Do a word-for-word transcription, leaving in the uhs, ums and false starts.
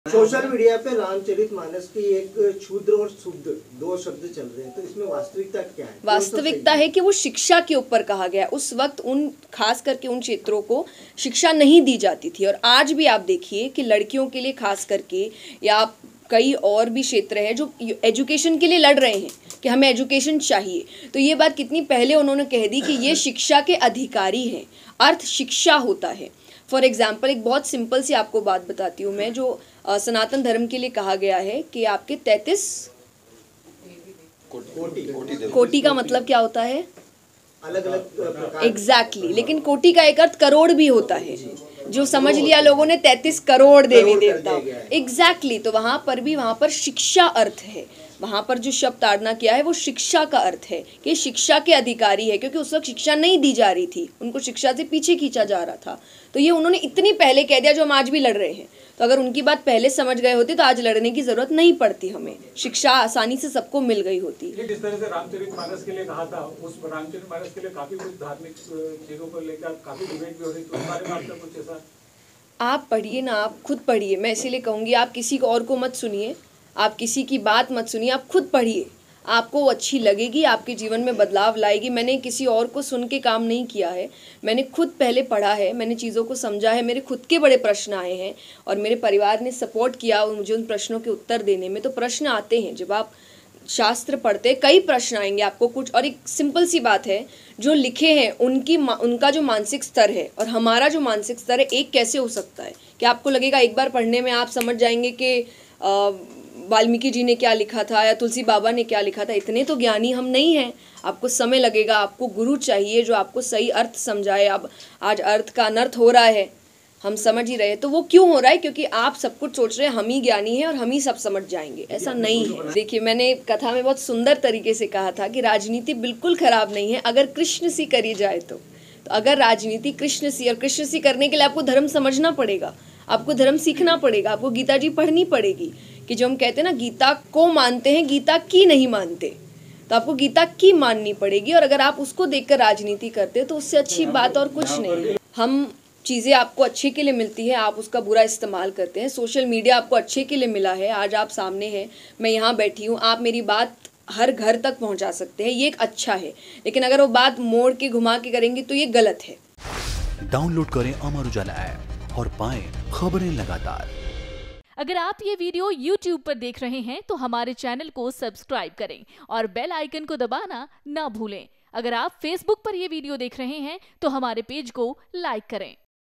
Social media पे रामचरितमानस की एक क्षुद्र और शुद्ध दो शब्द चल रहे हैं, तो इसमें वास्तविकता क्या है? वास्तविकता है कि वो शिक्षा के ऊपर कहा गया। उस वक्त उन खास करके उन क्षेत्रों को शिक्षा नहीं दी जाती थी, और आज भी आप देखिए कि लड़कियों के लिए खास करके या कई और भी क्षेत्र हैं जो एजुकेशन के लिए लड़ रहे हैं कि हमें एजुकेशन चाहिए। तो ये बात कितनी पहले उन्होंने कह दी कि ये शिक्षा के अधिकारी हैं, अर्थ शिक्षा होता है। फॉर एग्जाम्पल एक बहुत सिंपल सी आपको बात बताती हूँ मैं, जो आ, सनातन धर्म के लिए कहा गया है कि आपके तैंतीस कोटि कोटि का मतलब क्या होता है? अलग अलग एग्जैक्टली exactly. लेकिन कोटि का एक अर्थ करोड़ भी होता है, जो समझ लिया लोगों ने तैंतीस करोड़ देवी देवता। Exactly exactly. तो वहाँ पर भी वहाँ पर शिक्षा अर्थ है। वहाँ पर जो शब्द ताड़ना किया है वो शिक्षा का अर्थ है कि शिक्षा के अधिकारी है, क्योंकि उस वक्त शिक्षा नहीं दी जा रही थी, उनको शिक्षा से पीछे खींचा जा रहा था। तो ये उन्होंने इतनी पहले कह दिया जो हम आज भी लड़ रहे हैं। तो अगर उनकी बात पहले समझ गए होते तो आज लड़ने की जरूरत नहीं पड़ती, हमें शिक्षा आसानी से सबको मिल गई होती। जिस तरह से रामचरितमानस के लिए कहा था, उस रामचरितमानस के लिए काफी कुछ धार्मिक चीजों को लेकर काफी डिबेट भी हो रही, तो उस बारे में आपका कुछ ऐसा? आप पढ़िए ना, आप खुद पढ़िए। मैं इसीलिए कहूँगी आप किसी को और को मत सुनिए, आप किसी की बात मत सुनिए, आप खुद पढ़िए। आपको अच्छी लगेगी, आपके जीवन में बदलाव लाएगी। मैंने किसी और को सुन के काम नहीं किया है, मैंने खुद पहले पढ़ा है, मैंने चीज़ों को समझा है, मेरे खुद के बड़े प्रश्न आए हैं और मेरे परिवार ने सपोर्ट किया मुझे उन प्रश्नों के उत्तर देने में। तो प्रश्न आते हैं, जब आप शास्त्र पढ़ते हैं कई प्रश्न आएंगे आपको कुछ। और एक सिंपल सी बात है, जो लिखे हैं उनकी उनका जो मानसिक स्तर है और हमारा जो मानसिक स्तर है, एक कैसे हो सकता है कि आपको लगेगा एक बार पढ़ने में आप समझ जाएंगे कि वाल्मीकि जी ने क्या लिखा था या तुलसी बाबा ने क्या लिखा था। इतने तो ज्ञानी हम नहीं हैं, आपको समय लगेगा, आपको गुरु चाहिए जो आपको सही अर्थ समझाए। अब आज अर्थ का अनर्थ हो रहा है, हम समझ ही रहे हैं। तो वो क्यों हो रहा है? क्योंकि आप सब कुछ सोच रहे हैं हम ही ज्ञानी हैं और हम ही सब समझ जाएंगे। ऐसा नहीं है। देखिए, मैंने कथा में बहुत सुंदर तरीके से कहा था कि राजनीति बिल्कुल खराब नहीं है अगर कृष्ण सी करी जाए तो। तो अगर राजनीति कृष्ण सी, और कृष्ण सी करने के लिए आपको धर्म समझना पड़ेगा, आपको धर्म सीखना पड़ेगा, आपको गीता जी पढ़नी पड़ेगी। कि जो हम कहते हैं ना, गीता को मानते हैं, गीता की नहीं मानते, तो आपको गीता की माननी पड़ेगी। और अगर आप उसको देखकर राजनीति करते हो तो उससे अच्छी बात और कुछ नहीं है। हम चीज़ें आपको अच्छे के लिए मिलती है, आप उसका बुरा इस्तेमाल करते हैं। सोशल मीडिया आपको अच्छे के लिए मिला है, आज आप सामने हैं, मैं यहाँ बैठी हूँ, आप मेरी बात हर घर तक पहुँचा सकते हैं, ये एक अच्छा है। लेकिन अगर वो बात मोड़ के घुमा के करेंगे तो ये गलत है। डाउनलोड करें अमर उजाला ऐप और पाएं खबरें लगातार। अगर आप ये वीडियो यूट्यूब पर देख रहे हैं तो हमारे चैनल को सब्सक्राइब करें और बेल आइकन को दबाना ना भूलें। अगर आप फेसबुक पर ये वीडियो देख रहे हैं तो हमारे पेज को लाइक करें।